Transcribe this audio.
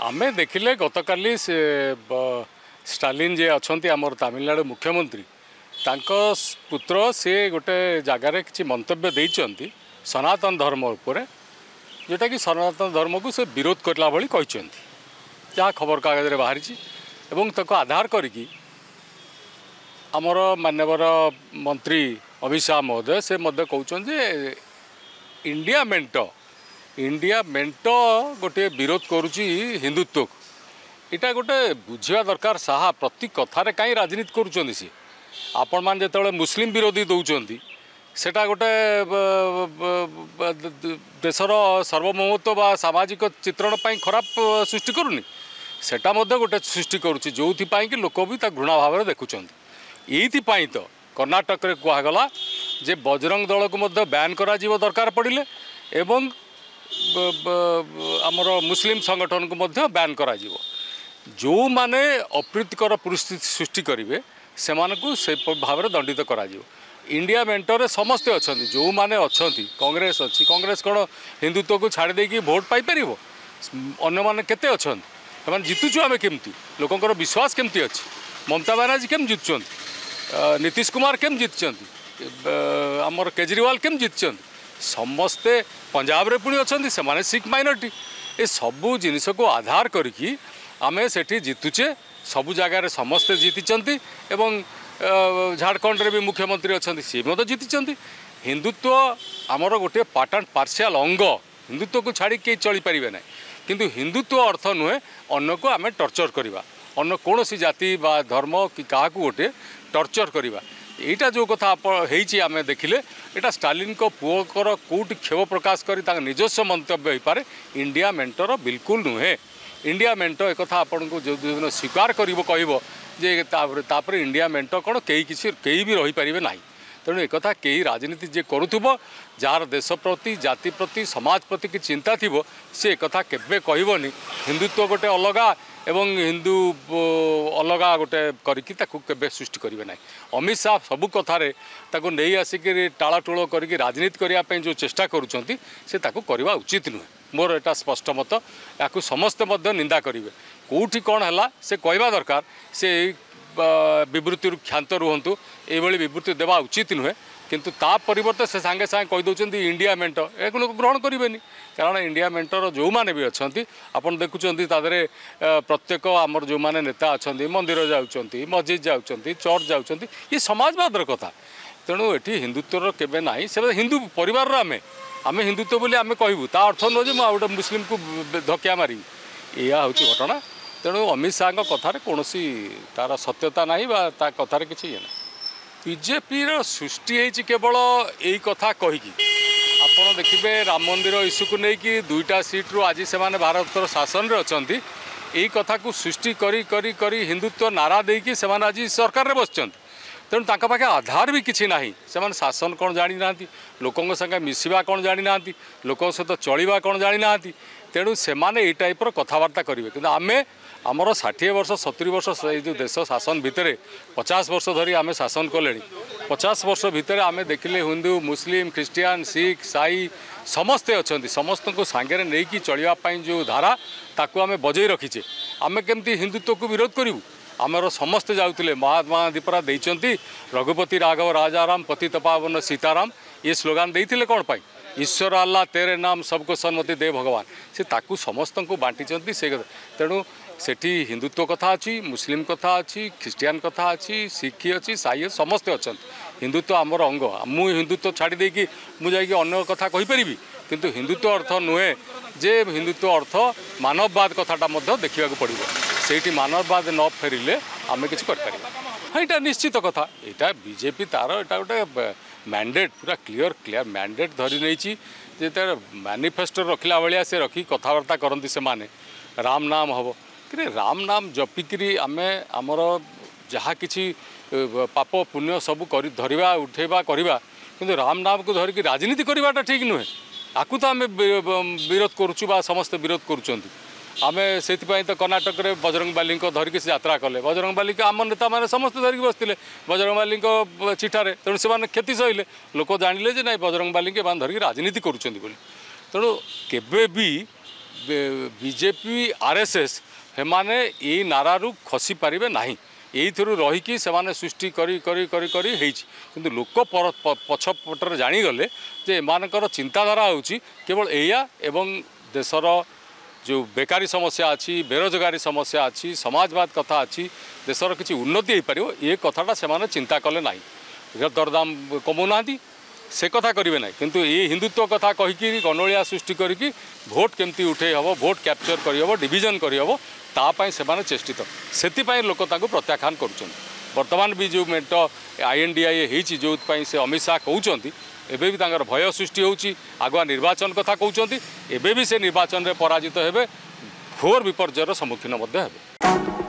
आमे देखिले गतकाली से स्टालिन जे अच्छा आमर तमिलनाडु मुख्यमंत्री तांको पुत्र से गोटे जगार किसी मंतव्य देइचंती सनातन धर्म उपरे जोटा कि सनातन धर्म को से विरोध करला भली कहचंती जहाँ खबर कागज रे बाहरी एवं ताको आधार करिकी आमर मानवर मंत्री अमित शाह महोदय से मध्य कहउछन जे इंडिया मेंट गोटे विरोध करुच्ची हिंदुत्व को इटा गोटे बुझा दरकार साहा प्रति कथार कहीं राजनीति करुँच सी आपण मैंने जो मुस्लिम विरोधी दौरान सेटा गोटे देशर सार्वभौमत्व बा सामाजिक चित्रण खराब सृष्टि करूनी सेटा गोटे सृष्टि करुच्ची जो कि लोक भी घृणा भाव में देखुं ये तो कर्णाटक रे कहगला जे बजरंग दल को बैन करा दरकार पड़े एवं आमर मुस्लिम संगठन को बैन करा जो माने अप्रीतिकर परिस्थिति सृष्टि करेंगे से भाव में दंडित करा इंडिया मेंटर समस्ते अच्छा जो मैंने अच्छा कांग्रेस अच्छी कांग्रेस कौन हिंदुत्व को छाड़ देकी भोट पाइपर अन्य मैंने केते अच्छा जीतुचु आम केमती लोकंर विश्वास केमती अच्छी ममता बानार्जी केम जीतुं नीतीश कुमार केम जीतुं आमर केजरीवाल केम जीतुं समस्ते पंजाब रे पुणी अच्छा से माने सिख माइनॉरिटी ए सबू जिनिस को आधार करिकी आमे सेठी जीतुचे सबू जगार समस्ते जीति एवं झारखंड रे भी मुख्यमंत्री अच्छा सी जीति हिंदुत्व आमर गोटे पार्ट एंड पार्शियल अंग हिंदुत्व को छाड़ी कई चली पारे ना किंतु हिंदुत्व अर्थ नुहे अन्न को आमे टर्चर करवा अन्न कौन सी जाति बा धर्म कि क्या गोटे टर्चर करवा यहाँ जो कथा आम देखिले यहाँ स्टालिन को पुओकर कौटी क्षोभ प्रकाश कर निजस्व मंतव्य हो पारे इंडिया मेंटर बिल्कुल नुहे इंडिया मेंट एक आपन को जो दिन स्वीकार कर इंडिया मेंट कौन कई भी रही पारे ना तेणु एक कई राजनीति जे करुथुबो जार देश प्रति जाति प्रति समाज प्रति कि चिंता थी सी एक केबे कहबनी हिंदुत्व गोटे अलगा एवं हिंदू अलगा गोटे करके सृष्टि करेंगे ना अमित शाह सबू कथार नहीं आसिक टालाटोल करके राजनीति करने जो चेष्टा करुँच से करवा उचित नुहे मोर एटा स्पष्ट मत या समस्ते निंदा करेंगे कौटी कौन है से कहवा दरकार से विवृत्ति क्षांत रुहतु ये विवृत्ति देवा उचित नुहे किंतु ता परिवर्ते से सांगे सांगे कहीदे इंडिया मेंट एक ग्रहण करेंगे कारण इंडिया मेंटर जो मैंने भी अच्छा आपड़ देखुं तादे प्रत्येक आमर जो मैंने नेता अच्छा मंदिर जाऊँच मस्जिद जाऊँच चर्च जाऊँच ये समाजवादर कथा तेणु ये हिंदुत्वर केवे ना से हिंदू परिवार आमे आमे हिंदुत्व बोली आमे कहूँ ता अर्थ नुहे गोटे मुस्लिम को धक्या मारी या हूँ घटना तेणु अमित शाह कथार कौन तार सत्यता ना ता कथार किसी ये ना बीजेपी सृष्टि केवल यही कथा कहीकि आपड़ देखिए राम मंदिर इश्यू को लेकिन 2टा सीट्रु आज से भारत शासन रे अच्छा यही कथा को सृष्टि करी करी करी हिंदुत्व नारा देकी से आज सरकार रे बसचंती तेणु तांका पाखे आधार भी किसी ना से शासन कौन जानी ना लोकों संगे मिसवा कौन जानी ना लोकों सहित चलवा कौन जानी ना तेणु से माने टाइप कथबार्ता करेंगे कि आमे आमर 60 वर्ष 70 वर्ष जो देश शासन भितर 50 वर्ष धरी आमे शासन कले 50 वर्ष भितर आमे देखिले हिंदू मुस्लिम क्रिश्चियन सिख साई समस्ते अच्छा समस्त को सांगे नहीं कि चलवाई जो धारा ताकू आमे बजई रखीचे आमे केमती हिंदुत्व को विरोध करूँ आमर समस्ते जाऊे महात्मा दीपरा देइचंती रघुपति राघव राजाराम पतित पावन सीताराम ये स्लोगान देते कौन पाई ईश्वर अल्लाह तेरे नाम सबको सन्मति दे भगवान से ताकू समस्त को बांटी से तेणु सेठी हिंदुत्व कथा अच्छी मुस्लिम कथा अच्छी ख्रीस्टियान कथा अच्छी सिख अच्छी साई समस्ते अच्छा हिंदुत्व आमर अंग मु हिंदुत्व छाड़ी देकी मुझे अन्य कथा कहीपरि किंतु हिंदुत्व अर्थ नुहे जे हिंदुत्व अर्थ मानववाद कथाटा देखा पड़ो से मानववाद न फेरिले आम कि हाँ यहाँ निश्चित कथा यहाँ बीजेपी तार यहाँ गोटे मैंडेट पूरा क्लियर मैंडेट धरी नहीं मैनिफेस्टो रखला भाया से रखी कथबार्ता करती से माने राम नाम हम कि राम नाम जपिकी आमे आमर जहाँ किसी पाप पुण्य सब कर धरवा उठेबा करवा किंतु राम नाम को धरिकी राजनीति करवाटा ठीक नुहे आकु तो आम विरोध करुचु समस्ते विरोध करुँच आमे से तो कर्णाटक रे बजरंग बाली धरिकी से यात्रा कले बजरंग बाली आम नेता मैंने समस्त धरिकी बसते बजरंग बाली चिठारे तेणु से क्षति सहले लोक जानिले जे ना बजरंग बाली धरिकी राजनीति करुँच तेणु केबे भी बीजेपी आरएसएस हेमाने ये नारारू खसी पारे ना यही रहीकि से सृष्टि करी किंतु लोक पछपटर जाणीगले जे एमानकर चिंताधारा होची केवल एया एवं देशर जो बेकारी समस्या अच्छी बेरोजगारी समस्या अच्छी समाजवाद कथा अच्छी देशर किसी उन्नति हो पार ये कथाटा से चिंता कले ना दरदाम कमाऊना से कथा करेंगे ना किंतु ये हिंदुत्व कथा कहीकि गनोलिया सृष्टि करके भोट केमती उठे हम भोट कैप्चर करहब डिविजन करहब तापाई से चेष्टित से लोक प्रत्याख्यान कर बर्तमान भी जो मेट INDIA होती जो से अमित शाह कहते एबे भी तांकर भय सृष्टि होची आगुआ निर्वाचन कथा कहते एबे भी से निर्वाचन में पराजित हेबे घोर विपर्ययर सम्मुखीन हेबे।